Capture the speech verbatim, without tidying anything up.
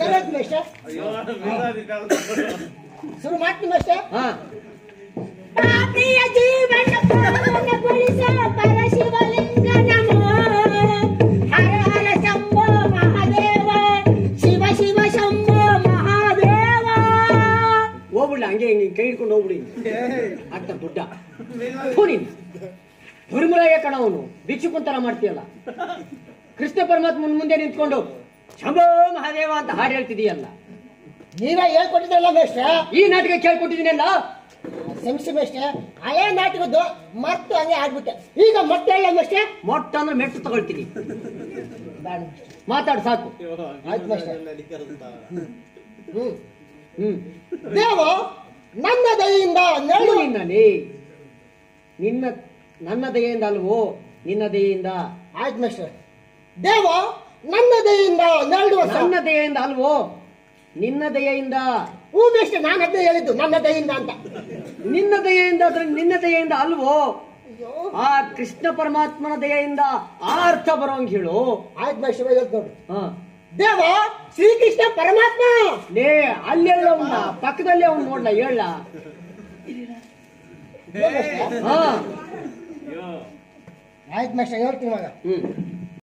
ಶುರು ಮೇಷ್ಟ್ರೆ ಶುರು ಮಾಡ್ತೀನಿ ಮೇಷ್ಟ್ರೆ. ಹಾ ಪಾಪಿಯ ಜೀವನ ಪಾವನಗೊಳಿಸ ಪರಶಿವಲಿಂಗ ನಮೋ ಹರ ಹರ ಶಂಭೋ ಮಹಾದೇವ ಶಿವ ಶಿವ ಶಂಭೋ ಮಹಾದೇವ. ಹೋಗ್ಬಿಡ್ಲ ಹಂಗೆ ಹಿಂಗೆ ಕೈ ಹಿಡ್ಕೊಂಡು ಹೋಗ್ಬಿಡಿ ಆಗ್ತ ದೊಡ್ಡ ನೀನು ದುರ್ಮುಲಾಯ ಕಣ ಅವನು ಭಿಕ್ಷುಕುಂತರ ಮಾಡ್ತೀಯಲ್ಲ. ಕೃಷ್ಣ ಪರಮಾತ್ಮ ಮುಂದೆ ನಿಂತ್ಕೊಂಡು ಶಂಭೋ ಮಹಾದೇವ ಅಂತ ಹಾಡು ಹೇಳ್ತಿದೀಯಲ್ಲ. ನೀವೇ ಹೇಳ್ಕೊಟ್ಟಿದ್ರಲ್ಲ ಮೇಷ್ಟ್ರೆ. ಈ ನಾಟಕ ಕೇಳ್ಕೊಟ್ಟಿದ್ದೀನಲ್ಲ. ಕ್ಷಮಿಸಿ ಮೇಷ್ಟ್ರೆ, ಹಳೆ ನಾಟಕದ್ದು ಮತ್ತೆ ಹಂಗೆ ಆಗ್ಬಿಟ್ಟೆ. ಈಗ ಮತ್ತೆ ಹೇಳ ಮೇಷ್ಟ್ರೆ. ಮೊಟ್ಟ ಅಂದ್ರೆ ಮೆಟ್ಟು ತಗೊಳ್ತೀನಿ. ಬೇಡ ಮಾತಾಡು ಸಾಕು. ಆಯ್ತು ಮೇಷ್ಟ್ರೆ. ಹ್ಮ್ ಹ್ಮ್ ದೇವ ನನ್ನ ದಯೆಯಿಂದ ನೆರಳು ನಿನ್ನಲ್ಲಿ ನಿನ್ನ ನನ್ನ ದಯೆಯಿಂದ ಅಲ್ವೋ ನಿನ್ನ ದಯೆಯಿಂದ. ಆಯ್ತು ಮೇಷ್ಟ್ರೆ. ದೇವ ನನ್ನ ದಯೆಯಿಂದ ನೆರಳು ವರ್ಷ. ನನ್ನ ದಯೆಯಿಂದ ಅಲ್ವೋ ನಿನ್ನ ದಯೆಯಿಂದ. ಹೂ ಮೇಷ್ಟ್ರೆ, ನಾನು ಅದನ್ನೇ ಹೇಳಿದ್ದು ನನ್ನ ದಯೆಯಿಂದ ಅಂತ. ನಿನ್ನ ದಯೆಯಿಂದ ಅಂದ್ರೆ ನಿನ್ನ ದಯೆಯಿಂದ ಅಲ್ವೋ ಆ ಕೃಷ್ಣ ಪರಮಾತ್ಮನ ದಯೆಯಿಂದ ಆ ಅರ್ಥ ಬರೋಂಗ್ ಹೇಳು. ಆಯ್ತು ಮೇಷ್ಟ್ರೆ ಹೇಳ್ತು ನೋಡಿ. ಹ ದೇವ ಶ್ರೀಕೃಷ್ಣ ಪರಮಾತ್ಮ ಲೇ ಅಲ್ಲೆಲ್ಲ ಅವನ ಪಕ್ಕದಲ್ಲೇ ಅವ್ನು ನೋಡ್ಲ ಹೇಳ. ಹಾ ಆಯ್ತು ಮೇಷ್ಟ್ರೆ ಹೇಳ್ತೀನಿ ಮಗ. ಹ್ಮ್